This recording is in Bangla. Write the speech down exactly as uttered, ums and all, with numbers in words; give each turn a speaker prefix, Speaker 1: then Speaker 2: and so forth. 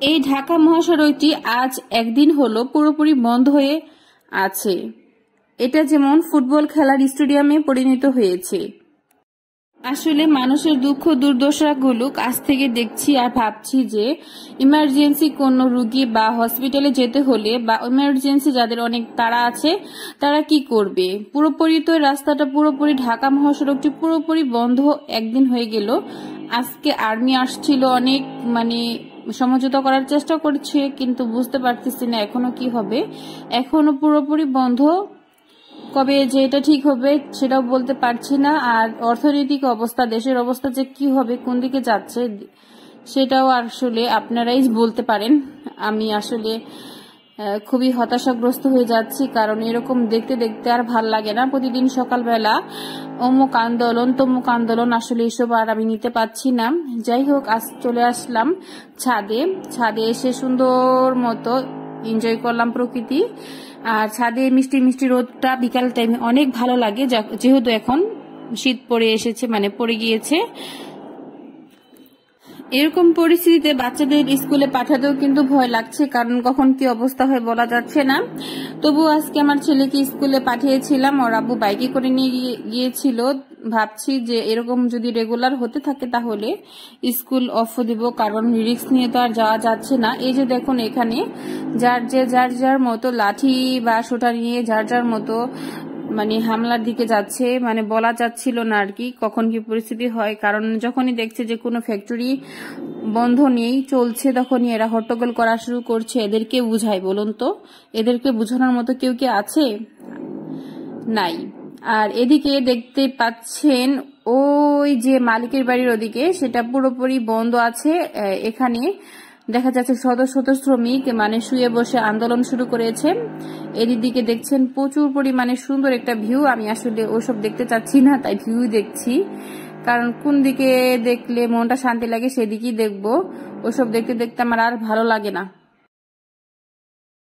Speaker 1: এই ঢাকা মহাসড়কটি আজ একদিন হলো পুরোপুরি বন্ধ হয়ে আছে। এটা যেমন ফুটবল খেলার স্টেডিয়ামে পরিণত হয়েছে। আসলে মানুষের দুঃখ দুর্দশাগুলো কাছ থেকে দেখছি আর ভাবছি যে ইমার্জেন্সি কোনো রুগী বা হসপিটালে যেতে হলে বা ইমার্জেন্সি যাদের অনেক তাড়া আছে তারা কি করবে। পুরোপুরি তো রাস্তাটা পুরোপুরি ঢাকা মহাসড়কটি পুরোপুরি বন্ধ একদিন হয়ে গেল। আজকে আর্মি আসছিল, অনেক মানে সমঝোতা করার চেষ্টা করছে, কিন্তু বুঝতে পারতেছি না এখনো কি হবে। এখনো পুরোপুরি বন্ধ, কবে যে এটা ঠিক হবে সেটাও বলতে পারছি না। আর অর্থনৈতিক অবস্থা, দেশের অবস্থা যে কি হবে, কোন দিকে যাচ্ছে সেটাও আসলে আপনারাই বলতে পারেন। আমি আসলে খুবই হতাশাগ্রস্ত হয়ে যাচ্ছি, কারণ এরকম দেখতে দেখতে আর ভাল লাগে না। প্রতিদিন সকালবেলা অমুক আন্দোলন তমুক আন্দোলন, আসলে এসব আর আমি নিতে পারছি না। যাই হোক, আজ চলে আসলাম ছাদে। ছাদে এসে সুন্দর মতো এনজয় করলাম প্রকৃতি। আর ছাদে মিষ্টি মিষ্টি রোদটা বিকাল টাইমে অনেক ভালো লাগে, যেহেতু এখন শীত পড়ে এসেছে, মানে পড়ে গিয়েছে। এরকম পরিস্থিতিতে বাচ্চাদের স্কুলে পাঠাতেও কিন্তু ভয় লাগছে, কারণ কখন কি অবস্থা হয় বলা যাচ্ছে না। তবু আজকে আমার ছেলেকে স্কুলে পাঠিয়েছিলাম, ওর আব্বু বাইকে করে নিয়ে গিয়েছিল। ভাবছি যে এরকম যদি রেগুলার হতে থাকে তাহলে স্কুল অফ দিব, কারণ রিস্ক নিয়ে তো আর যাওয়া যাচ্ছে না। এই যে দেখুন, এখানে যার যে যার যার মতো লাঠি বা সোটা নিয়ে যার যার মতো মানে হামলার দিকে যাচ্ছে, মানে বলা যাচ্ছিল না আর কি কখন কি পরিস্থিতি হয়। কারণ যখনই দেখছে যে কোনো ফ্যাক্টরি বন্ধ নেই, চলছে, তখনই এরা হট্টগোল করা শুরু করছে। এদেরকে বুঝায় বলুন তো, এদেরকে বুঝানোর মতো কেউ কি আছে? নাই। আর এদিকে দেখতে পাচ্ছেন ওই যে মালিকের বাড়ির ওদিকে, সেটা পুরোপুরি বন্ধ আছে। এখানে দেখা যাচ্ছে শত শত শ্রমিক মানে শুয়ে বসে আন্দোলন শুরু করেছে। এদিকে দেখছেন প্রচুর পরিমাণে সুন্দর একটা ভিউ। আমি আসলে ওসব দেখতে চাচ্ছি না, তাই ভিউ দেখছি, কারণ কোন দিকে দেখলে মনটা শান্তি লাগে সেদিকেই দেখবো। ওসব দেখতে দেখতে আমার আর ভালো লাগে না।